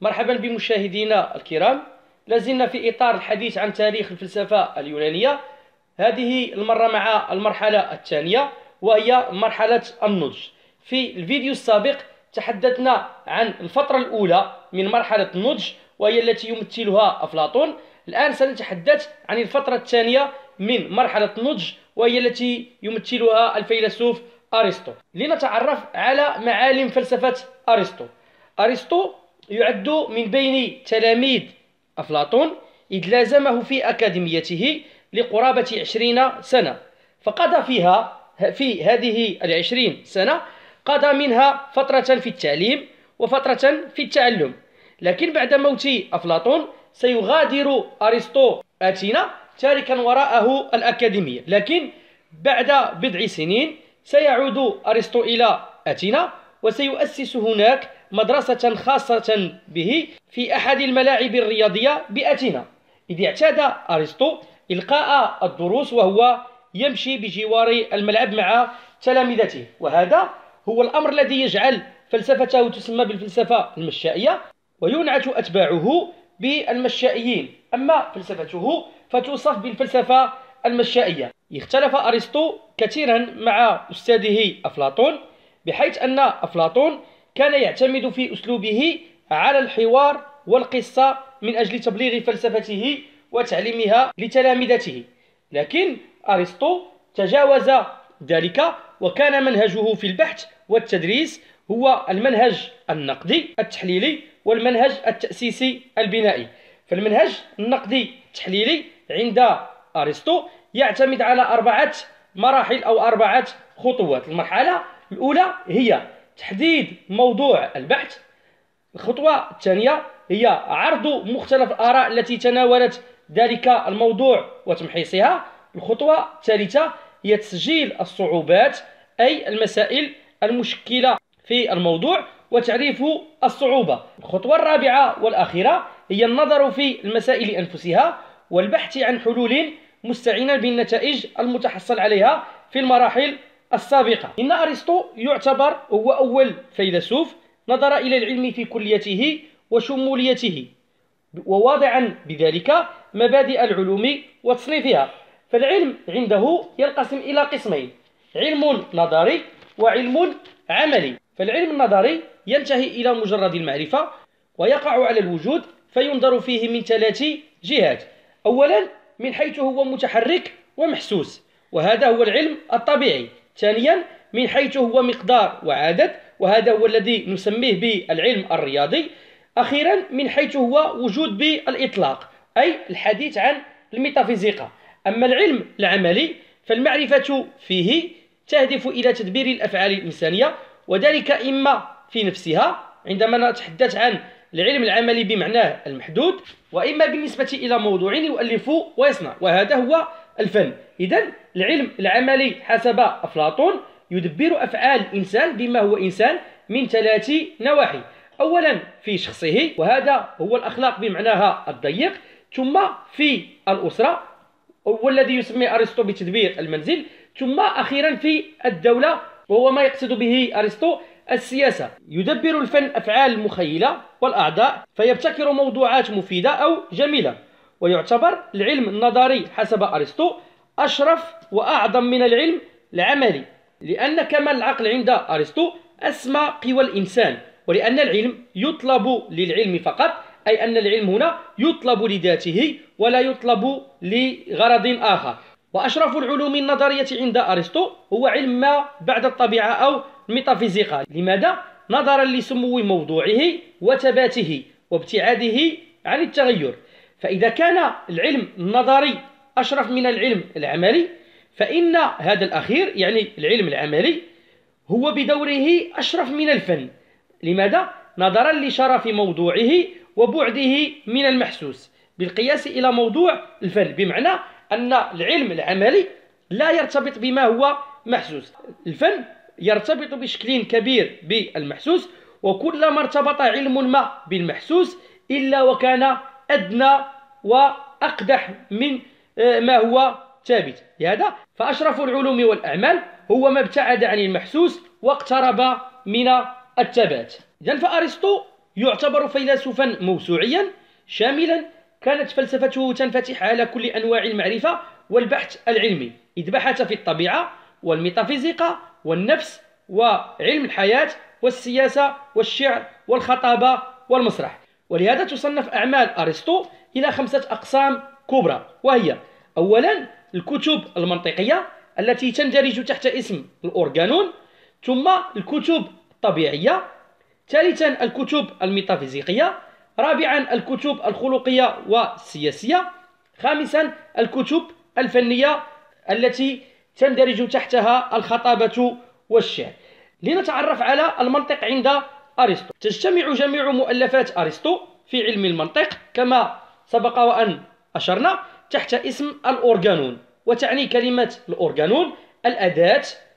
مرحبا بمشاهدينا الكرام. لازلنا في إطار الحديث عن تاريخ الفلسفة اليونانية، هذه المرة مع المرحلة الثانية وهي مرحلة النضج. في الفيديو السابق تحدثنا عن الفترة الأولى من مرحلة النضج وهي التي يمثلها أفلاطون. الآن سنتحدث عن الفترة الثانية من مرحلة النضج وهي التي يمثلها الفيلسوف أرسطو. لنتعرف على معالم فلسفة أرسطو. أرسطو يعد من بين تلاميذ أفلاطون، إذ لازمه في أكاديميته لقرابة 20 سنة، فقضى في هذه 20 سنة قضى منها فترة في التعليم وفترة في التعلم. لكن بعد موت أفلاطون سيغادر أرسطو أثينا تاركا وراءه الأكاديمية، لكن بعد بضع سنين سيعود أرسطو إلى أثينا وسيؤسس هناك مدرسة خاصة به في أحد الملاعب الرياضية بأثينا، إذ اعتاد أرسطو إلقاء الدروس وهو يمشي بجوار الملعب مع تلامذته، وهذا هو الأمر الذي يجعل فلسفته تسمى بالفلسفة المشائية وينعت أتباعه بالمشائيين. أما فلسفته فتوصف بالفلسفة المشائية. اختلف أرسطو كثيرا مع أستاذه أفلاطون، بحيث أن أفلاطون كان يعتمد في أسلوبه على الحوار والقصة من أجل تبليغ فلسفته وتعليمها لتلامذته، لكن أرسطو تجاوز ذلك وكان منهجه في البحث والتدريس هو المنهج النقدي التحليلي والمنهج التأسيسي البنائي. فالمنهج النقدي التحليلي عند أرسطو يعتمد على 4 مراحل أو 4 خطوات. المرحلة الأولى هي تحديد موضوع البحث. الخطوة الثانية هي عرض مختلف الآراء التي تناولت ذلك الموضوع وتمحيصها. الخطوة الثالثة هي تسجيل الصعوبات، أي المسائل المشكلة في الموضوع وتعريف الصعوبة. الخطوة الرابعة والأخيرة هي النظر في المسائل أنفسها والبحث عن حلول مستعينا بالنتائج المتحصل عليها في المراحل السابقة. إن أرسطو يعتبر هو أول فيلسوف نظر إلى العلم في كليته وشموليته، وواضعا بذلك مبادئ العلوم وتصنيفها. فالعلم عنده ينقسم إلى قسمين: علم نظري وعلم عملي. فالعلم النظري ينتهي إلى مجرد المعرفة ويقع على الوجود، فينظر فيه من 3 جهات. أولا من حيث هو متحرك ومحسوس، وهذا هو العلم الطبيعي. ثانيا من حيث هو مقدار وعدد، وهذا هو الذي نسميه بالعلم الرياضي. أخيرا من حيث هو وجود بالإطلاق، أي الحديث عن الميتافيزيقا. أما العلم العملي فالمعرفة فيه تهدف إلى تدبير الأفعال الإنسانية، وذلك إما في نفسها عندما نتحدث عن العلم العملي بمعناه المحدود، وإما بالنسبة إلى موضوع يؤلف ويصنع، وهذا هو الفن. إذن العلم العملي حسب أفلاطون يدبر أفعال الإنسان بما هو إنسان من 3 نواحي: أولا في شخصه، وهذا هو الأخلاق بمعناها الضيق، ثم في الأسرة والذي يسمي أرسطو بتدبير المنزل، ثم أخيرا في الدولة وهو ما يقصد به أرسطو السياسة. يدبر الفن أفعال المخيلة والأعضاء فيبتكر موضوعات مفيدة أو جميلة. ويعتبر العلم النظري حسب أرسطو أشرف وأعظم من العلم العملي، لأن كمال العقل عند أرسطو أسمى قوى الإنسان، ولأن العلم يطلب للعلم فقط، أي أن العلم هنا يطلب لذاته ولا يطلب لغرض آخر. وأشرف العلوم النظرية عند أرسطو هو علم ما بعد الطبيعة أو الميتافيزيقا. لماذا؟ نظرا لسمو موضوعه وثباته وابتعاده عن التغير. فإذا كان العلم النظري أشرف من العلم العملي، فإن هذا الأخير يعني العلم العملي هو بدوره أشرف من الفن. لماذا؟ نظرا لشرف موضوعه وبعده من المحسوس بالقياس إلى موضوع الفن، بمعنى أن العلم العملي لا يرتبط بما هو محسوس. الفن يرتبط بشكل كبير بالمحسوس، وكلما ارتبط علم ما بالمحسوس إلا وكان أدنى وأقدح من ما هو ثابت. لهذا فأشرف العلوم والأعمال هو ما ابتعد عن المحسوس واقترب من الثبات. إذن فأرسطو يعتبر فيلسوفا موسوعيا شاملا، كانت فلسفته تنفتح على كل أنواع المعرفة والبحث العلمي، إذ بحث في الطبيعة والميتافيزيقا والنفس وعلم الحياة والسياسة والشعر والخطابة والمسرح. ولهذا تصنف أعمال أرسطو إلى 5 أقسام كبرى، وهي: أولا الكتب المنطقية التي تندرج تحت اسم الأورجانون، ثم الكتب الطبيعية، ثالثا الكتب الميتافيزيقية، رابعا الكتب الخلقية والسياسية، خامسا الكتب الفنية التي تندرج تحتها الخطابة والشعر. لنتعرف على المنطق عند أرسطو. تجتمع جميع مؤلفات أرسطو في علم المنطق كما سبق وأن أشرنا تحت اسم الأورجانون، وتعني كلمة الأورجانون الأداة،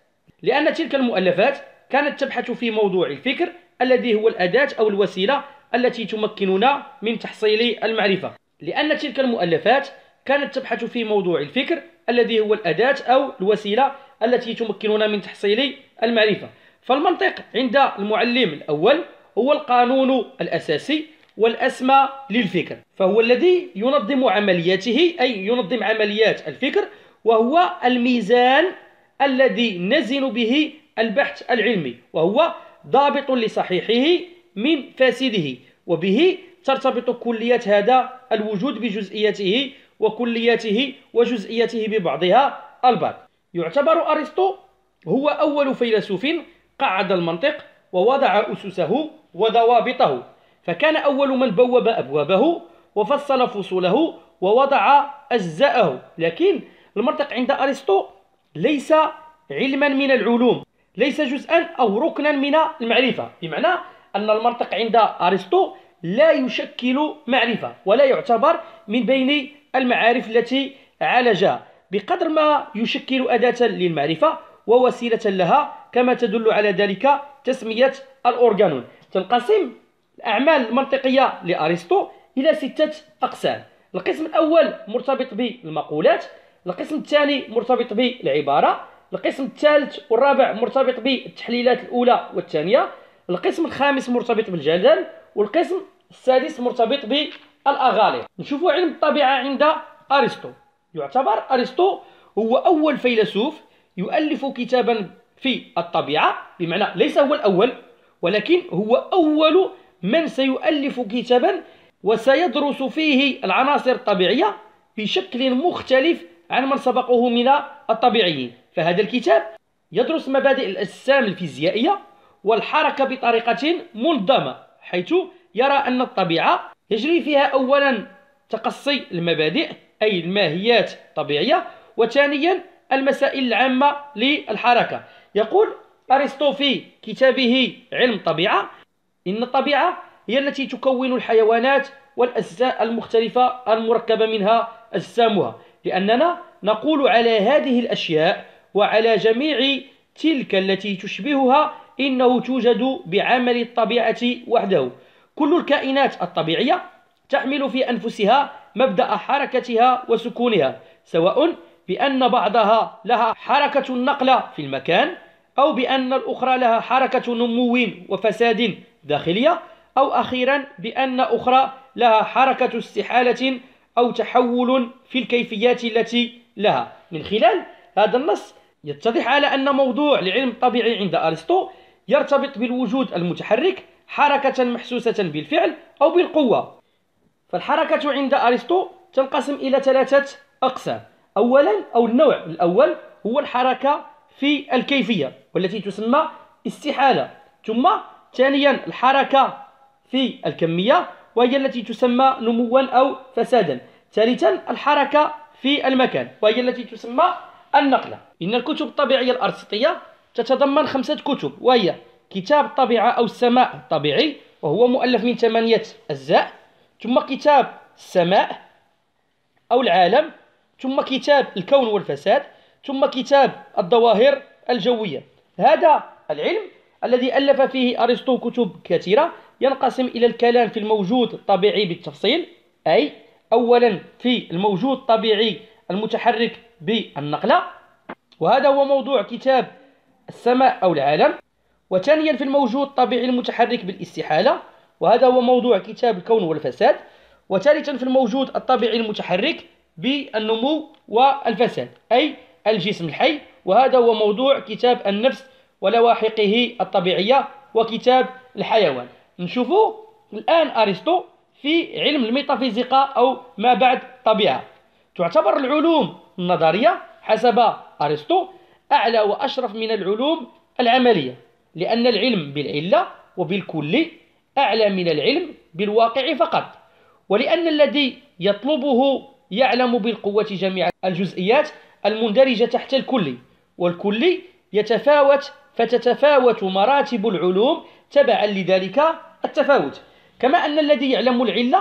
لأن تلك المؤلفات كانت تبحث في موضوع الفكر الذي هو الأداة أو الوسيلة التي تمكننا من تحصيل المعرفة. لأن تلك المؤلفات كانت تبحث في موضوع الفكر الذي هو الأداة أو الوسيلة التي تمكننا من تحصيل المعرفة. فالمنطق عند المعلم الأول هو القانون الأساسي والأسمى للفكر، فهو الذي ينظم عملياته، أي ينظم عمليات الفكر، وهو الميزان الذي نزن به البحث العلمي، وهو ضابط لصحيحه من فاسده، وبه ترتبط كليات هذا الوجود بجزئياته وكلياته وجزئياته ببعضها البعض. يعتبر أرسطو هو أول فيلسوف قعد المنطق ووضع أسسه وضوابطه، فكان أول من بوب أبوابه وفصل فصوله ووضع أجزاءه. لكن المنطق عند أرسطو ليس علما من العلوم، ليس جزءا أو ركنا من المعرفة، بمعنى أن المنطق عند أرسطو لا يشكل معرفة ولا يعتبر من بين المعارف التي عالجها، بقدر ما يشكل أداة للمعرفة ووسيلة لها، كما تدل على ذلك تسمية الأورجانون. تنقسم الأعمال المنطقية لأرسطو إلى 6 أقسام. القسم الأول مرتبط بالمقولات، القسم الثاني مرتبط بالعبارة، القسم الثالث والرابع مرتبط بالتحليلات الأولى والثانية، القسم الخامس مرتبط بالجدل، والقسم السادس مرتبط بالأغاليق. نشوفوا علم الطبيعة عند أرسطو. يعتبر أرسطو هو أول فيلسوف يؤلف كتابا في الطبيعة، بمعنى ليس هو الأول، ولكن هو أول من سيؤلف كتابا وسيدرس فيه العناصر الطبيعية بشكل مختلف عن من سبقه من الطبيعيين. فهذا الكتاب يدرس مبادئ الأجسام الفيزيائية والحركة بطريقة منظمة، حيث يرى أن الطبيعة يجري فيها أولا تقصي المبادئ أي الماهيات الطبيعية، وثانيا المسائل العامة للحركة. يقول أرسطو في كتابه علم الطبيعة إن الطبيعة هي التي تكون الحيوانات والأجزاء المختلفة المركبة منها أجسامها، لأننا نقول على هذه الأشياء وعلى جميع تلك التي تشبهها إنه توجد بعمل الطبيعة وحده. كل الكائنات الطبيعية تحمل في أنفسها مبدأ حركتها وسكونها، سواء بأن بعضها لها حركة النقل في المكان، أو بأن الأخرى لها حركة نمو وفساد داخلية، أو أخيرا بأن أخرى لها حركة استحالة أو تحول في الكيفيات التي لها. من خلال هذا النص يتضح على أن موضوع العلم الطبيعي عند أرسطو يرتبط بالوجود المتحرك حركة محسوسة بالفعل أو بالقوة. فالحركة عند أرسطو تنقسم إلى 3 أقسام. أولا أو النوع الأول هو الحركة في الكيفية والتي تسمى استحالة، ثم ثانيا الحركة في الكمية وهي التي تسمى نموا أو فسادا، ثالثا الحركة في المكان وهي التي تسمى النقلة. إن الكتب الطبيعية الأرسطية تتضمن 5 كتب، وهي كتاب الطبيعة أو السماء الطبيعي وهو مؤلف من 8 أجزاء، ثم كتاب السماء أو العالم، ثم كتاب الكون والفساد، ثم كتاب الظواهر الجوية. هذا العلم الذي ألف فيه أرسطو كتب كثيرة ينقسم إلى الكلام في الموجود الطبيعي بالتفصيل، أي أولا في الموجود الطبيعي المتحرك بالنقلة، وهذا هو موضوع كتاب السماء أو العالم، وثانيا في الموجود الطبيعي المتحرك بالاستحالة، وهذا هو موضوع كتاب الكون والفساد. وثالثا في الموجود الطبيعي المتحرك بالنمو والفساد، أي الجسم الحي، وهذا هو موضوع كتاب النفس ولواحقه الطبيعية وكتاب الحيوان. نشوفوا الآن أرسطو في علم الميتافيزيقا أو ما بعد الطبيعة. تعتبر العلوم النظرية حسب أرسطو أعلى وأشرف من العلوم العملية، لأن العلم بالعلة وبالكل أعلى من العلم بالواقع فقط، ولأن الذي يطلبه يعلم بالقوة جميع الجزئيات المندرجة تحت الكلي، والكلي يتفاوت فتتفاوت مراتب العلوم تبعا لذلك التفاوت، كما أن الذي يعلم العلة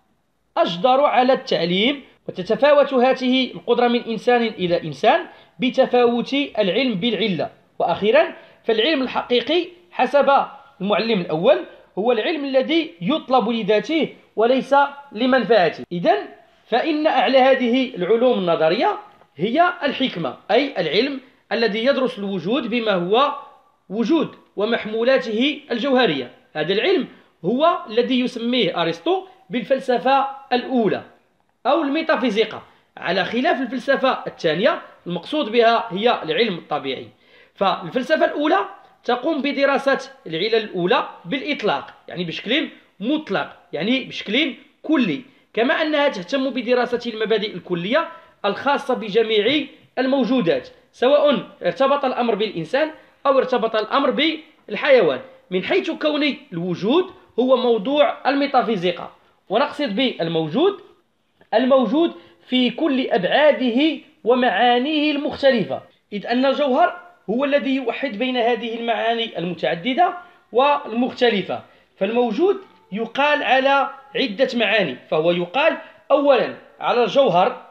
أجدر على التعليم، وتتفاوت هذه القدرة من إنسان إلى إنسان بتفاوت العلم بالعلة. وأخيرا فالعلم الحقيقي حسب المعلم الأول هو العلم الذي يطلب لذاته وليس لمنفعته. إذن فإن أعلى هذه العلوم النظرية هي الحكمة، أي العلم الذي يدرس الوجود بما هو وجود ومحمولاته الجوهرية. هذا العلم هو الذي يسميه أرسطو بالفلسفة الأولى أو الميتافيزيقا، على خلاف الفلسفة الثانية المقصود بها هي العلم الطبيعي. فالفلسفة الأولى تقوم بدراسة العلل الأولى بالإطلاق، يعني بشكل مطلق، يعني بشكل كلي، كما أنها تهتم بدراسة المبادئ الكلية الخاصة بجميع الموجودات، سواء ارتبط الأمر بالإنسان أو ارتبط الأمر بالحيوان، من حيث كون الوجود هو موضوع الميتافيزيقا. ونقصد بالموجود الموجود في كل أبعاده ومعانيه المختلفة، إذ أن الجوهر هو الذي يوحد بين هذه المعاني المتعددة والمختلفة. فالموجود يقال على عدة معاني، فهو يقال أولا على الجوهر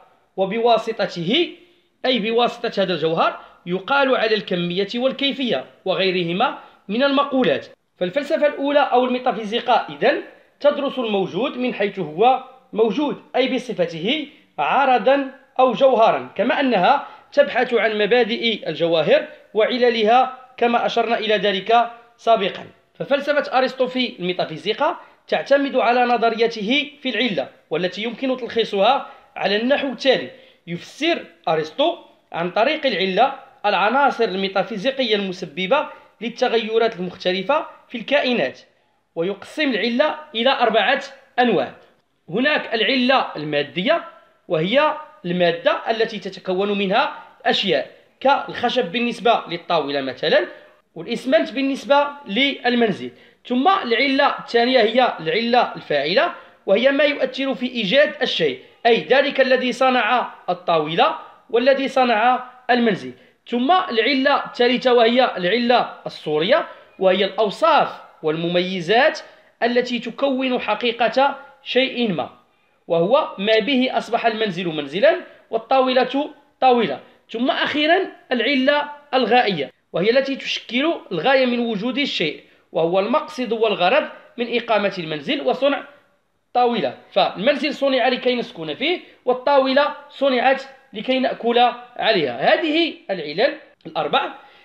وبواسطته، أي بواسطة هذا الجوهر يقال على الكمية والكيفية وغيرهما من المقولات. فالفلسفة الأولى أو الميتافيزيقا إذن تدرس الموجود من حيث هو موجود، أي بصفته عرضا أو جوهرا، كما أنها تبحث عن مبادئ الجواهر وعللها كما أشرنا إلى ذلك سابقا. ففلسفة أرسطو في الميتافيزيقا تعتمد على نظريته في العلة، والتي يمكن تلخيصها على النحو التالي: يفسر أرسطو عن طريق العلة العناصر الميتافيزيقية المسببة للتغيرات المختلفة في الكائنات، ويقسم العلة إلى 4 أنواع. هناك العلة المادية، وهي المادة التي تتكون منها أشياء كالخشب بالنسبة للطاولة مثلا، والإسمنت بالنسبة للمنزل. ثم العلة الثانية هي العلة الفاعلة، وهي ما يؤثر في إيجاد الشيء، أي ذلك الذي صنع الطاولة والذي صنع المنزل. ثم العلة الثالثة وهي العلة الصورية، وهي الأوصاف والمميزات التي تكون حقيقة شيء ما، وهو ما به أصبح المنزل منزلا والطاولة طاولة. ثم أخيرا العلة الغائية، وهي التي تشكل الغاية من وجود الشيء، وهو المقصد والغرض من إقامة المنزل وصنع طاولة. فالمنزل صنع لكي نسكن فيه، والطاولة صنعت لكي نأكل عليها. هذه العلل ال4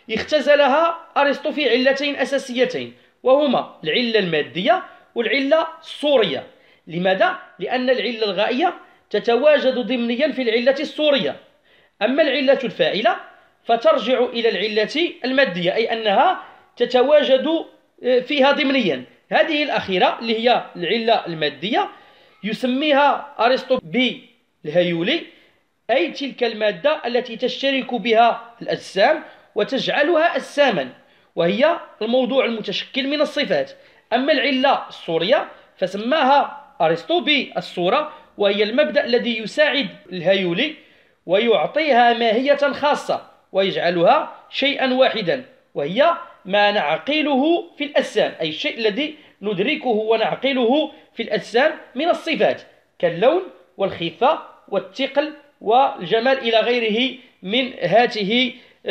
اختزلها أرسطو في علتين أساسيتين، وهما العلة المادية والعلة الصورية. لماذا؟ لأن العلة الغائية تتواجد ضمنيا في العلة الصورية، أما العلة الفاعلة فترجع إلى العلة المادية، أي أنها تتواجد فيها ضمنيا. هذه الأخيرة اللي هي العلة المادية يسميها أرسطو بالهيولي، أي تلك المادة التي تشترك بها الأجسام وتجعلها أجساما، وهي الموضوع المتشكل من الصفات. أما العلة الصورية فسماها أرسطو بالصورة، وهي المبدأ الذي يساعد الهيولي ويعطيها ماهية خاصة ويجعلها شيئا واحدا، وهي ما نعقله في الأجسام، أي الشيء الذي ندركه ونعقله في الأجسام من الصفات كاللون والخفة والثقل والجمال إلى غيره من هذه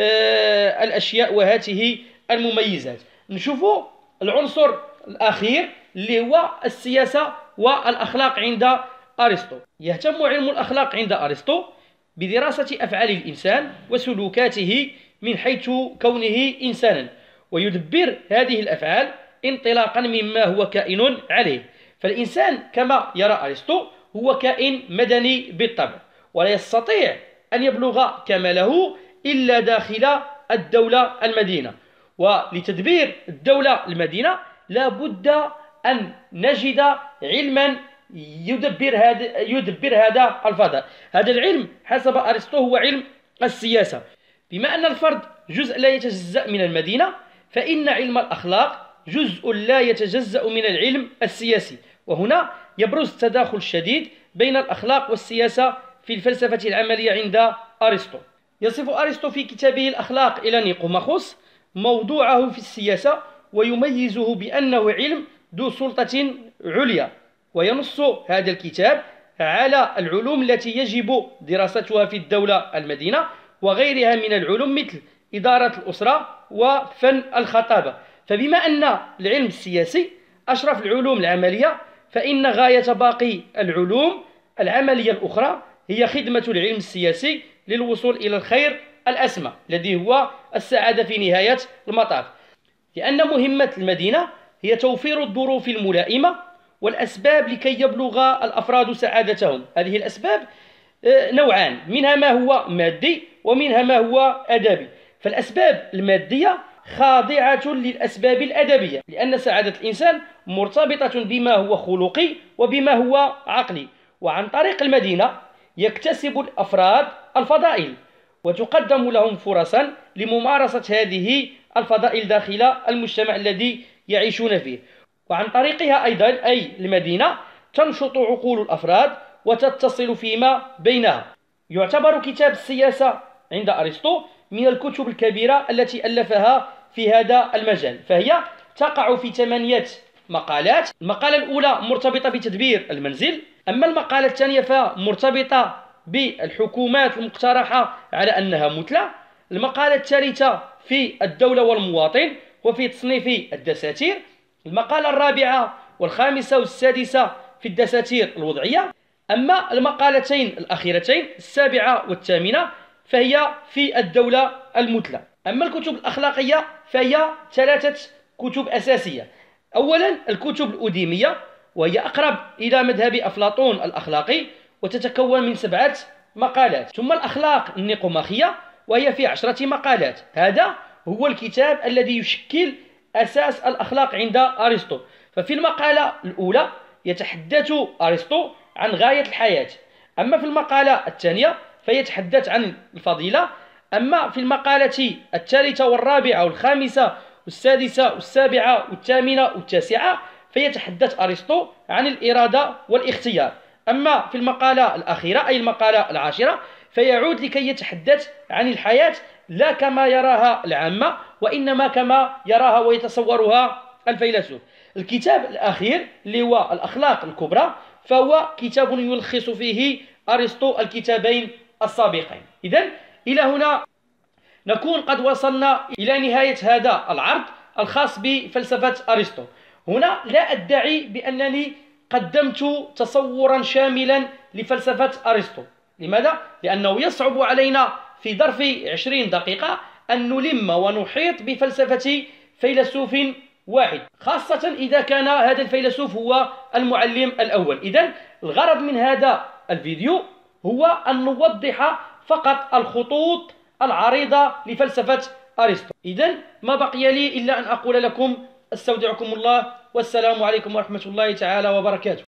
الأشياء وهذه المميزات. نشوف العنصر الأخير اللي هو السياسة والأخلاق عند أرسطو. يهتم علم الأخلاق عند أرسطو بدراسة أفعال الإنسان وسلوكاته من حيث كونه إنسانا، ويدبر هذه الأفعال انطلاقا مما هو كائن عليه. فالإنسان كما يرى أرسطو هو كائن مدني بالطبع، ولا يستطيع أن يبلغ كماله إلا داخل الدولة المدينة. ولتدبير الدولة المدينة لا بد أن نجد علما يدبر هذا الفضاء. هذا العلم حسب أرسطو هو علم السياسة. بما أن الفرد جزء لا يتجزأ من المدينة، فإن علم الأخلاق جزء لا يتجزأ من العلم السياسي. وهنا يبرز التداخل الشديد بين الأخلاق والسياسة في الفلسفة العملية عند أرسطو. يصف أرسطو في كتابه الأخلاق إلى نيقوماخوس موضوعه في السياسة، ويميزه بأنه علم ذو سلطة عليا. وينص هذا الكتاب على العلوم التي يجب دراستها في الدولة المدينة وغيرها من العلوم مثل إدارة الأسرة وفن الخطابة. فبما أن العلم السياسي أشرف العلوم العملية، فإن غاية باقي العلوم العملية الأخرى هي خدمة العلم السياسي للوصول إلى الخير الأسمى الذي هو السعادة في نهاية المطاف. لأن مهمة المدينة هي توفير الظروف الملائمة والأسباب لكي يبلغ الأفراد سعادتهم. هذه الأسباب نوعان، منها ما هو مادي ومنها ما هو أدبي. فالأسباب المادية خاضعة للأسباب الأدبية، لأن سعادة الإنسان مرتبطة بما هو خلقي وبما هو عقلي. وعن طريق المدينة يكتسب الأفراد الفضائل، وتقدم لهم فرصا لممارسة هذه الفضائل داخل المجتمع الذي يعيشون فيه. وعن طريقها أيضا أي المدينة تنشط عقول الأفراد وتتصل فيما بينها. يعتبر كتاب السياسة عند أرسطو من الكتب الكبيرة التي ألفها في هذا المجال، فهي تقع في 8 مقالات. المقالة الأولى مرتبطة بتدبير المنزل، أما المقالة الثانية فمرتبطة بالحكومات المقترحة على أنها مثلى. المقالة الثالثة في الدولة والمواطن وفي تصنيف الدساتير. المقالة الرابعة والخامسة والسادسة في الدساتير الوضعية. أما المقالتين الأخيرتين السابعة والثامنة فهي في الدولة المثلى. أما الكتب الأخلاقية فهي 3 كتب أساسية. أولا الكتب الأديمية، وهي أقرب إلى مذهب أفلاطون الأخلاقي وتتكون من 7 مقالات. ثم الأخلاق النيقوماخية وهي في 10 مقالات. هذا هو الكتاب الذي يشكل أساس الأخلاق عند أرسطو. ففي المقالة الأولى يتحدث أرسطو عن غاية الحياة، أما في المقالة الثانية فيتحدث عن الفضيلة، أما في المقالة الثالثة والرابعة والخامسة والسادسة والسابعة والثامنة والتاسعة فيتحدث أرسطو عن الإرادة والاختيار. أما في المقالة الأخيرة أي المقالة العاشرة فيعود لكي يتحدث عن الحياة لا كما يراها العامة، وإنما كما يراها ويتصورها الفيلسوف. الكتاب الأخير اللي هو الأخلاق الكبرى فهو كتاب يلخص فيه أرسطو الكتابين السابقين. إذن إلى هنا نكون قد وصلنا إلى نهاية هذا العرض الخاص بفلسفة أرسطو. هنا لا أدعي بأنني قدمت تصورا شاملا لفلسفة أرسطو. لماذا؟ لأنه يصعب علينا في ظرف 20 دقيقة أن نلم ونحيط بفلسفة فيلسوف واحد، خاصة إذا كان هذا الفيلسوف هو المعلم الأول. إذن الغرض من هذا الفيديو هو أن نوضح فقط الخطوط العريضة لفلسفة أرسطو. إذن ما بقي لي إلا أن أقول لكم استودعكم الله، والسلام عليكم ورحمة الله تعالى وبركاته.